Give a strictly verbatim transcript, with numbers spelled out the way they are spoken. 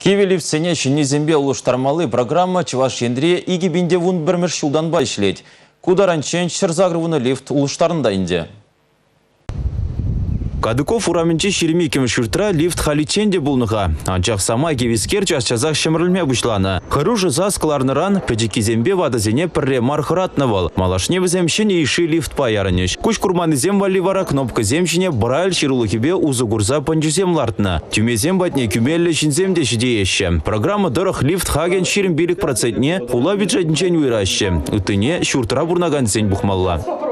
Кивелев сене шинезембе улуштармалы программа Чуваш ендре иги бинде вун бірмір шулдан байшлет. Кударанчен шырзагрывыны лифт улуштарында инде. Кадыков ураменче шеремикем шуртра лифт халиченде булныға. Анчақ сама кевискер часчазақ шымрылме бұшланы. Хыружы засқыларныран пәдекизембе вадызене пірре мархыратнывал. Малашне віземшіне иши лифт паярынеш. Куш курманызем вали вара кнопка земшіне брайль ширулықебе узы гурза панчусем лартны. Тюмезем батне кюмелле шинземде шидееші. Программа дырық лифт хаген шерім билік процентне ула бюджетнчен уйраще. Үтіне шуртра бурнаган сен бұхмалла.